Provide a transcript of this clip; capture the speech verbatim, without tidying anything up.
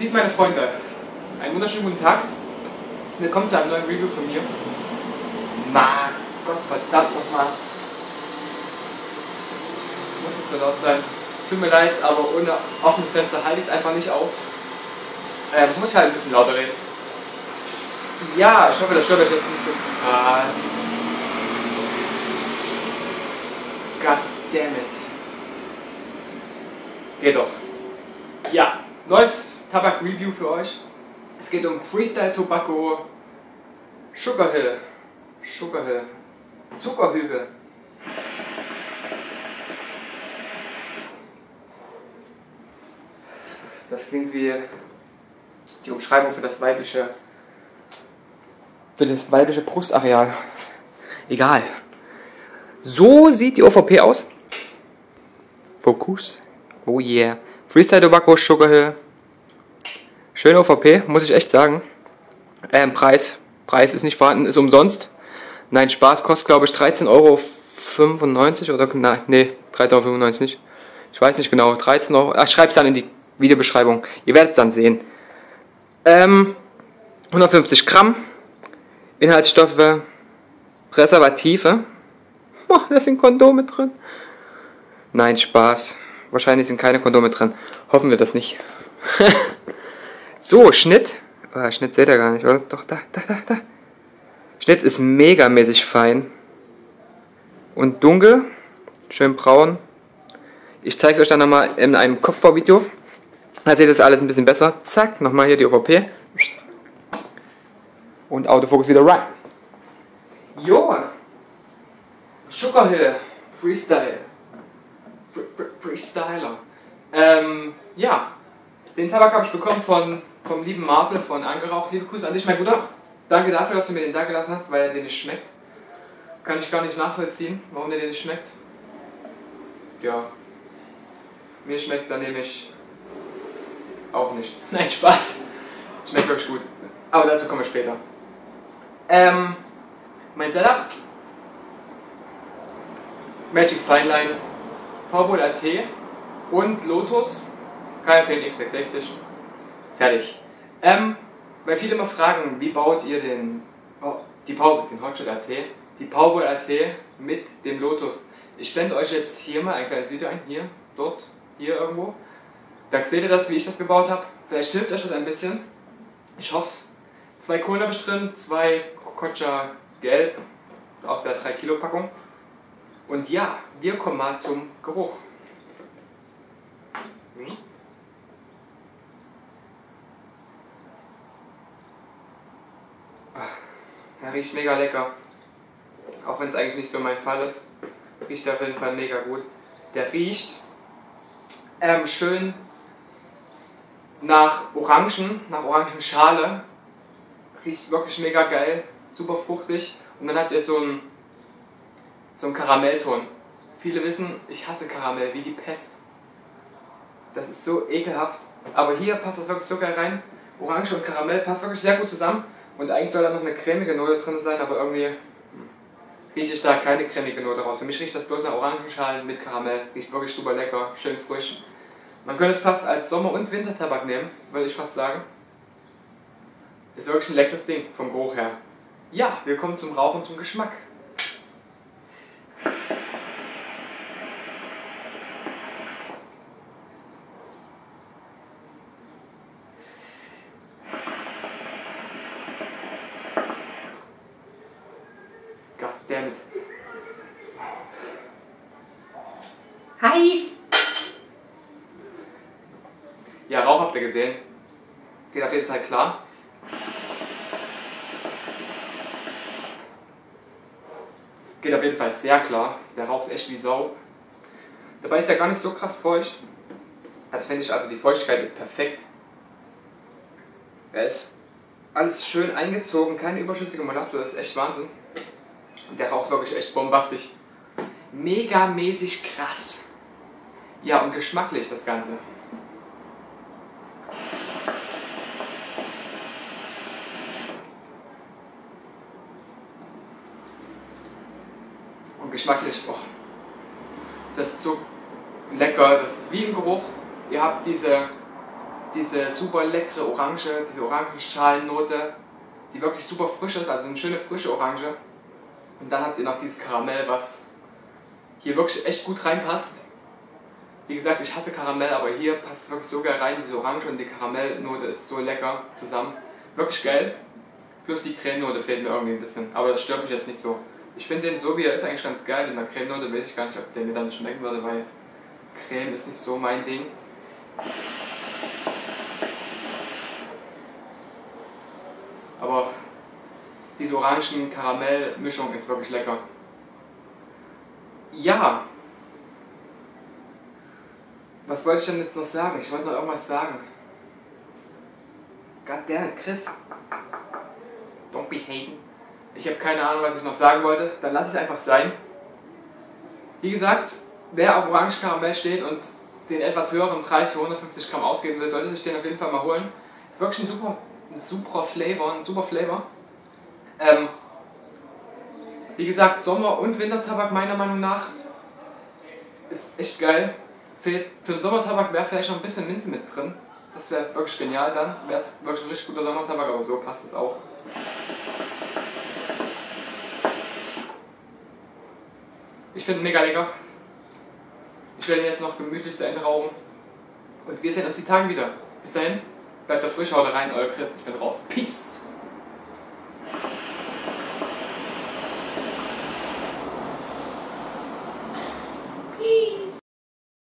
Peace, meine Freunde. Einen wunderschönen guten Tag. Willkommen zu einem neuen Review von mir. Mann, Gott verdammt nochmal. Muss es so laut sein. Es tut mir leid, aber ohne offenes Fenster halte ich es einfach nicht aus. Ähm, muss ich halt ein bisschen lauter reden. Ja, ich hoffe, das stört euch jetzt nicht so krass. God damn it. Geht doch. Ja, neues Tabak-Review für euch. Es geht um Freestyle Tobacco Sugar Hill. Sugar Hill. Zuckerhügel. Das klingt wie die Umschreibung für das weibliche für das weibliche Brustareal. Egal. So sieht die O V P aus. Fokus. Oh yeah. Freestyle Tobacco Sugar Hill. Schöne O V P, muss ich echt sagen. Ähm, Preis. Preis ist nicht vorhanden, ist umsonst. Nein, Spaß, kostet glaube ich dreizehn Euro fünfundneunzig oder nein, nee, dreizehn Euro fünfundneunzig nicht. Ich weiß nicht genau, dreizehn Euro. Ach, ich schreibe es dann in die Videobeschreibung. Ihr werdet es dann sehen. Ähm, hundertfünfzig Gramm. Inhaltsstoffe. Präservative. Oh, da sind Kondome drin. Nein, Spaß. Wahrscheinlich sind keine Kondome drin. Hoffen wir das nicht. So, Schnitt. Oh, Schnitt seht ihr gar nicht, oder? Doch, da, da, da, da. Schnitt ist megamäßig fein. Und dunkel. Schön braun. Ich zeige es euch dann nochmal in einem Kopfbauvideo. Da seht ihr das alles ein bisschen besser. Zack, nochmal hier die O V P. Und Autofokus wieder rein. Jo. Sugar Hill. Freestyle. Fre Fre Freestyler. Ähm, ja. Den Tabak habe ich bekommen von, vom lieben Marcel von Angeraucht. Liebe Grüße an dich, mein Bruder. Danke dafür, dass du mir den da gelassen hast, weil er dir nicht schmeckt. Kann ich gar nicht nachvollziehen, warum der dir nicht schmeckt. Ja. Mir schmeckt, dann nehme ich auch nicht. Nein, Spaß. Schmeckt wirklich gut. Aber dazu kommen wir später. Ähm, mein Setup. Magic Fine Line, Powerbowl A T und Lotus K R P X sechshundertsechzig. Fertig. Ähm, weil viele immer fragen, wie baut ihr den, oh, die Powerbowl, den Hotshot A T, die Powerbowl A T mit dem Lotus. Ich blende euch jetzt hier mal ein kleines Video ein, hier, dort, hier irgendwo. Da seht ihr das, wie ich das gebaut habe. Vielleicht hilft euch das ein bisschen. Ich hoffe es. Zwei Kohlen habe ich drin, zwei Kokocha Gelb aus der drei Kilo Packung. Und ja, wir kommen mal zum Geruch. Hm? Er riecht mega lecker. Auch wenn es eigentlich nicht so mein Fall ist. Riecht auf jeden Fall mega gut. Der riecht ähm, schön nach Orangen, nach Orangenschale. Riecht wirklich mega geil, super fruchtig. Und dann hat er so einen, so einen Karamellton. Viele wissen, ich hasse Karamell wie die Pest. Das ist so ekelhaft. Aber hier passt das wirklich so geil rein. Orange und Karamell passt wirklich sehr gut zusammen. Und eigentlich soll da noch eine cremige Note drin sein, aber irgendwie rieche ich da keine cremige Note raus. Für mich riecht das bloß nach Orangenschalen mit Karamell. Riecht wirklich super lecker, schön frisch. Man könnte es fast als Sommer- und Wintertabak nehmen, würde ich fast sagen. Ist wirklich ein leckeres Ding vom Geruch her. Ja, wir kommen zum Rauchen, zum Geschmack. Goddammit. Heiß! Ja, Rauch habt ihr gesehen. Geht auf jeden Fall klar. Geht auf jeden Fall sehr klar. Der raucht echt wie Sau. Dabei ist er gar nicht so krass feucht. Das finde ich, also die Feuchtigkeit ist perfekt. Er ist alles schön eingezogen, keine überschüssige Molasse, das ist echt Wahnsinn. Und der raucht wirklich echt bombastisch. Megamäßig krass. Ja, und geschmacklich das Ganze. Und geschmacklich, oh, das ist so lecker, das ist wie im Geruch. Ihr habt diese diese super leckere Orange, diese Orangenschalennote, die wirklich super frisch ist, also eine schöne frische Orange. Und dann habt ihr noch dieses Karamell, was hier wirklich echt gut reinpasst. Wie gesagt, ich hasse Karamell, aber hier passt es wirklich so geil rein. Diese Orange und die Karamellnote ist so lecker zusammen. Wirklich geil. Plus die Cremenote fehlt mir irgendwie ein bisschen. Aber das stört mich jetzt nicht so. Ich finde den so wie er ist eigentlich ganz geil. In der Cremenote weiß ich gar nicht, ob der mir dann schmecken würde, weil Creme ist nicht so mein Ding. Aber diese Orangen-Karamell-Mischung ist wirklich lecker. Ja. Was wollte ich denn jetzt noch sagen? Ich wollte noch irgendwas sagen. Goddammit, Chris. Don't be hating. Ich habe keine Ahnung, was ich noch sagen wollte. Dann lasse ich es einfach sein. Wie gesagt, wer auf Orangenkaramell steht und den etwas höheren Preis für hundertfünfzig Gramm ausgeben will, sollte sich den auf jeden Fall mal holen. Ist wirklich ein super, ein super Flavor, ein super Flavor. Ähm, wie gesagt, Sommer- und Wintertabak meiner Meinung nach ist echt geil. Für, für den Sommertabak wäre vielleicht noch ein bisschen Minze mit drin. Das wäre wirklich genial dann. Wäre es wirklich ein richtig guter Sommertabak, aber so passt es auch. Ich finde ihn mega lecker. Ich werde ihn jetzt noch gemütlich zu Ende rauchen. Und wir sehen uns die Tage wieder. Bis dahin, bleibt da frisch, haut rein, euer Chris. Ich bin raus. Peace!